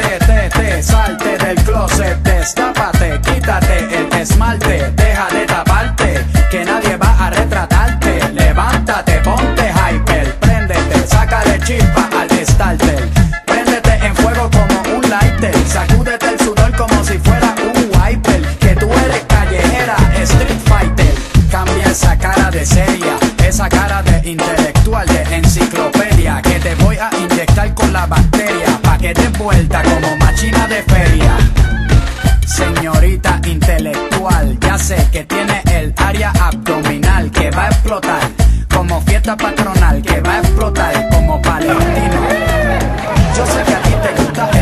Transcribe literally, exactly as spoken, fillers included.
te, te, te, salte del closet, destápate, quítate el esmalte, deja de taparte, que nadie va a retratarte. Levántate, ponte hyper, préndete, sácale chispa al starter, préndete en fuego como un lighter, sacúdete el sudor como si fuera un wiper, que tú eres callejera, street fighter. Cambia esa cara de seria, esa cara de intelectual, de enciclopedia, que te voy a inyectar con la bacteria, pa' que te vuelta como machina de feria. Señorita intelectual, ya sé que tiene el área abdominal que va a explotar como fiesta patronal, que va a explotar como Palestino. Yo sé que a ti te gusta